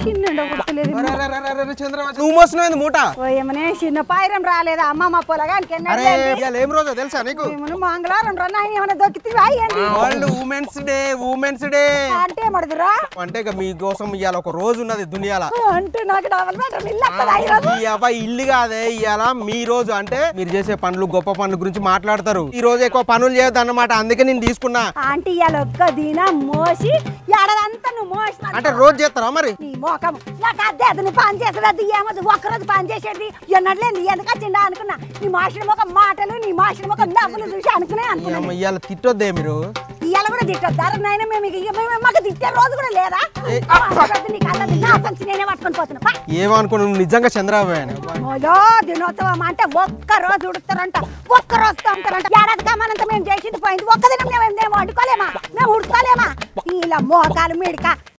నువ్వు మోస్తున్నావు మూట ఏమనే చిన్న పాయిరం రాలేదా అమ్మ మా పొలగానికి ఏం రోజో తెలుసా నీకు మంగళవారం రన్ ఆయన ఏమైనా దొరికితే వరల్డ్ ఉమెన్స్ డే అంటే మడుదురా అంటే మీకోసం ఇవాళ ఒక రోజు ఉన్నది దునియాల అంటే నాకు డబల్ బెడ్రూమ్ ఇల్లు ఇల్లు కాదే ఇవాళ మీ రోజు అంటే మీరు చేసే పనులు గొప్ప పనుల గురించి మాట్లాడతారు ఈ రోజు ఎక్కువ పనులు చేయొద్దు అన్నమాట అందుకే నేను తీసుకున్నా అంటే ఇవాళ ఒక్క దినం మోసి ఏడాదంతా నువ్వు మోసి అంటే రోజు చేస్తారా మరి నీ మోకం నాకు అదే అది నువ్వు పని చేసేది ఏమది ఒక్కరోజు పని చేసేది ఎన్నట్లేదు ఎందుకు వచ్చిందా అనుకున్నా నీ మాసిన ఒక మాటలు నీ మాసిన ఒక నవ్వులు చూసి అనుకున్నా ఇవాళ తిట్టొద్దే మీరు ఇవాళ కూడా తిట్టొద్దారు నాయన మేము మాకు తిట్టే రోజు కూడా లేదా నీకు అన్నది నా సంచి నేనే పట్టుకొని పోతున్నా ఏమనుకున్నా నువ్వు నిజంగా చంద్రబాబు దినోత్సవం అంటే ఒక్క రోజు ఉడుతారంట ఒక్క రోజుతో ఉంటారంట ఏడాది కామానంతా మేము చేసింది పోయింది ఒక్క దినం మేము వండుకోలేమా మేము ఉడుకోలేమా ఇలా మోకాలు మిడక